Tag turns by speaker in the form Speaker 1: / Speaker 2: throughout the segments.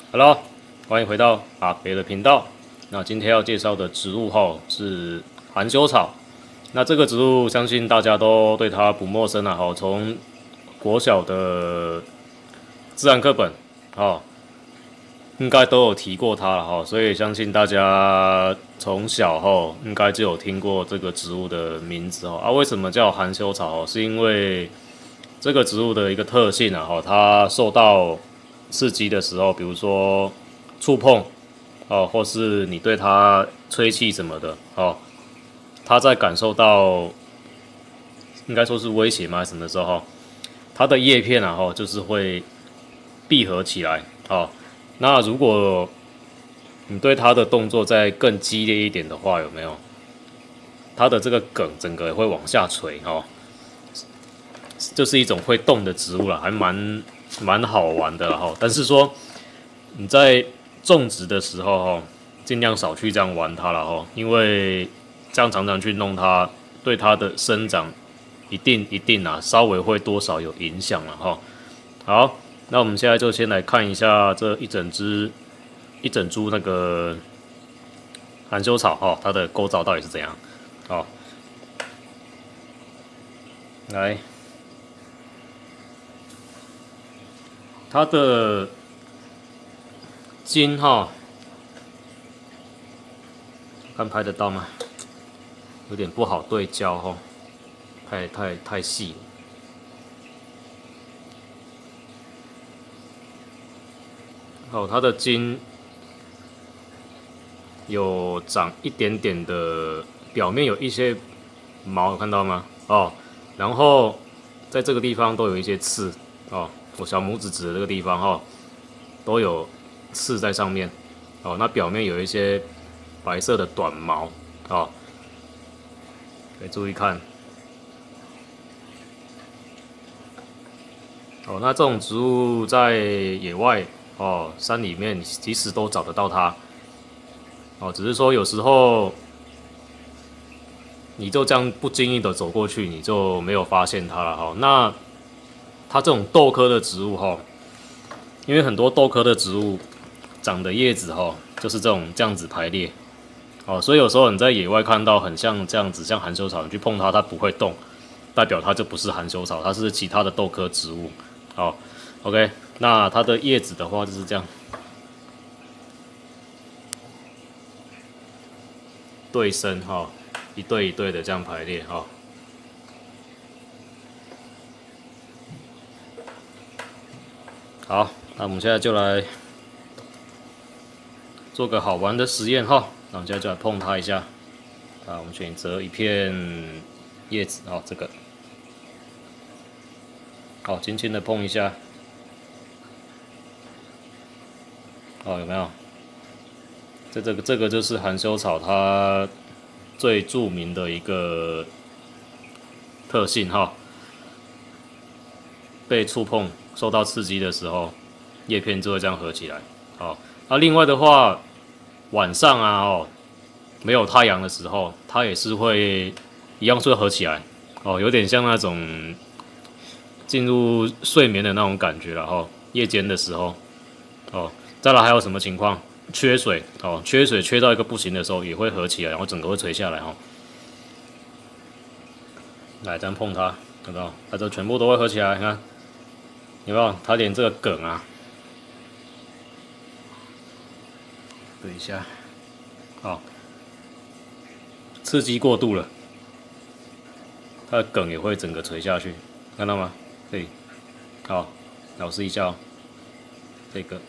Speaker 1: Hello，欢迎回到阿北的频道。那今天要介绍的植物是含羞草。那这个植物相信大家都对它不陌生啊，从国小的自然课本应该都有提过它了所以相信大家从小应该就有听过这个植物的名字为什么叫含羞草是因为这个植物的一个特性它受到刺激的时候，比如说触碰或是你对它吹气什么的它在感受到应该说是威胁吗？什么时候它的叶片就是会闭合起来那如果你对它的动作再更激烈一点的话，有没有？它的这个梗整个会往下垂就是一种会动的植物了，还蛮好玩的但是说你在种植的时候尽量少去这样玩它了因为这样常常去弄它，对它的生长一定稍微会多少有影响了好，那我们现在就先来看一下这一整株那个含羞草它的构造到底是怎样来。它的茎看拍得到吗？有点不好对焦太细了。它的茎有长一点点的，表面有一些毛，有看到吗？然后在这个地方都有一些刺我小拇指指的这个地方都有刺在上面那表面有一些白色的短毛可以注意看那这种植物在野外山里面其实都找得到它只是说有时候你就这样不经意的走过去，你就没有发现它了那它这种豆科的植物因为很多豆科的植物长的叶子就是这样子排列所以有时候你在野外看到很像这样子，像含羞草，你去碰它，它不会动，代表它就不是含羞草，它是其他的豆科植物OK， 那它的叶子的话就是这样对生一对一对的这样排列好，那我们现在就来做个好玩的实验那我们现在就来碰它一下我们选择一片叶子这个轻轻的碰一下有没有？这个就是含羞草它最著名的一个特性被触碰受到刺激的时候，叶片就会这样合起来另外的话，晚上没有太阳的时候，它也是会一样是会合起来有点像那种进入睡眠的那种感觉了夜间的时候再来还有什么情况？缺水缺水缺到一个不行的时候也会合起来，然后整个会垂下来来这样碰它，有没有？它就全部都会合起来，你看有没有？它连这个梗对一下刺激过度了，它的梗也会整个垂下去，看到吗？对，老试一下这个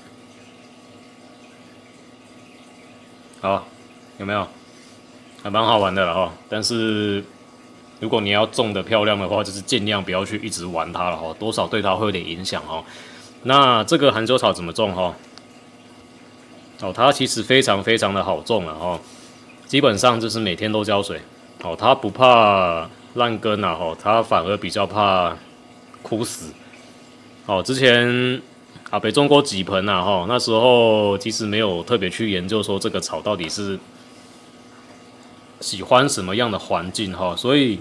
Speaker 1: 有没有？还蛮好玩的了但是如果你要种的漂亮的话，就是尽量不要去一直玩它了多少对它会有点影响那这个含羞草怎么种它其实非常非常的好种了基本上就是每天都浇水它不怕烂根它反而比较怕枯死之前北种过几盆那时候其实没有特别去研究说这个草到底是喜欢什么样的环境所以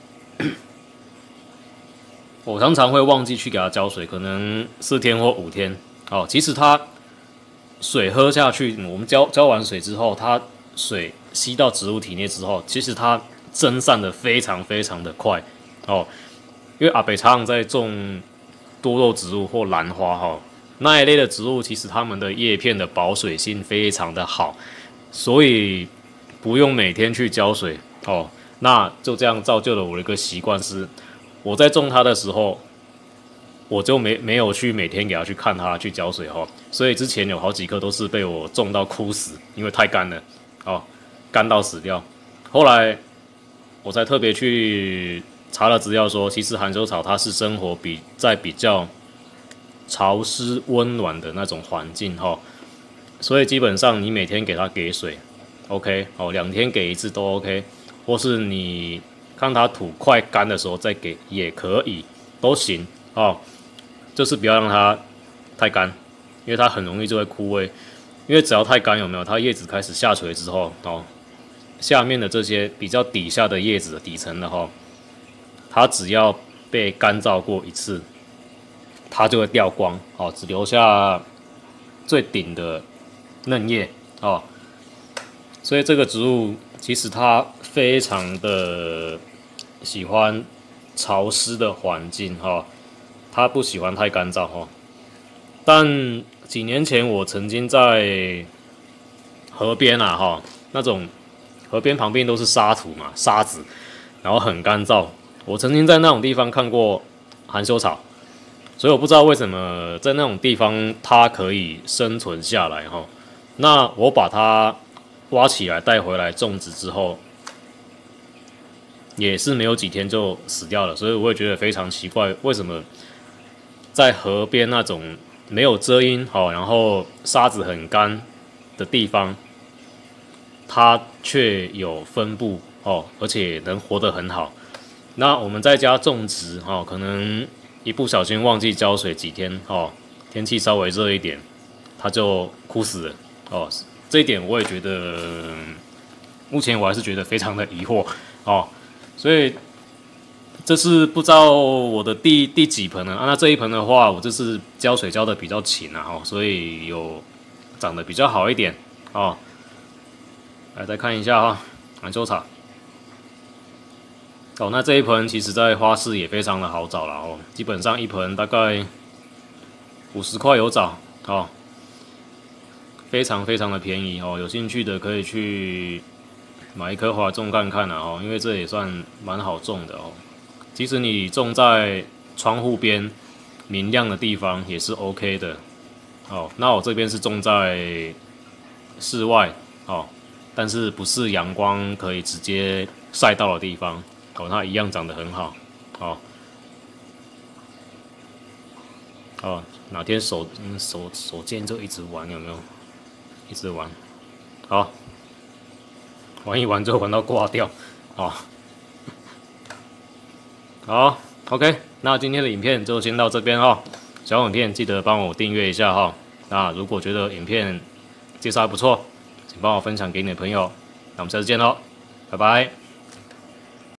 Speaker 1: 我常常会忘记去给它浇水，可能4天或5天其实它水喝下去，我们浇完水之后，它水吸到植物体内之后，其实它蒸散的非常非常的快哦。因为阿北常常在种多肉植物或兰花哈，那一类的植物，其实它们的叶片的保水性非常的好，所以不用每天去浇水哦。那就这样造就了我的一个习惯是，我在种它的时候，我就没有去每天给它去看它去浇水哈。所以之前有好几棵都是被我种到枯死，因为太干了哦，干到死掉。后来我才特别去查了资料说，其实含羞草它是生活在比较潮湿温暖的那种环境哈，所以基本上你每天给水 ，OK 哦，2天给一次都 OK， 或是你看它土快干的时候再给也可以，都行哦，就是不要让它太干，因为它很容易就会枯萎，因为只要太干有没有，它叶子开始下垂之后哦，下面的这些比较底下的叶子底层的哈。它只要被干燥过一次，它就会掉光，哦，只留下最顶的嫩叶，哦，所以这个植物其实它非常的喜欢潮湿的环境，哈，它不喜欢太干燥，哈。但几年前我曾经在河边啊，哈，那种河边旁边都是沙土嘛，沙子，然后很干燥。我曾经在那种地方看过含羞草，所以我不知道为什么在那种地方它可以生存下来哈。那我把它挖起来带回来种植之后，也是没有几天就死掉了，所以我也觉得非常奇怪，为什么在河边那种没有遮阴好，然后沙子很干的地方，它却有分布哦，而且能活得很好。那我们在家种植哦，可能一不小心忘记浇水几天哦，天气稍微热一点，它就枯死了哦。这一点我也觉得，目前我还是觉得非常的疑惑哦。所以这是不知道我的第几盆了啊？那这一盆的话，我这次浇水浇的比较勤啊，哦，所以有长得比较好一点哦。来再看一下哈，含羞草。哦，那这一盆其实在花市也非常的好找了哦，基本上一盆大概50块有找哦，非常非常的便宜哦，有兴趣的可以去买一颗回来种看看啊哦，因为这也算蛮好种的哦。即使你种在窗户边明亮的地方也是 OK 的哦。那我这边是种在室外哦，但是不是阳光可以直接晒到的地方。哦，它一样长得很好，哦，哦，哪天手贱就一直玩，有没有？一直玩，好，玩一玩就玩到挂掉，哦，好 ，OK， 那今天的影片就先到这边哦。小影片记得帮我订阅一下哈。那如果觉得影片介绍还不错，请帮我分享给你的朋友。那我们下次见喽，拜拜。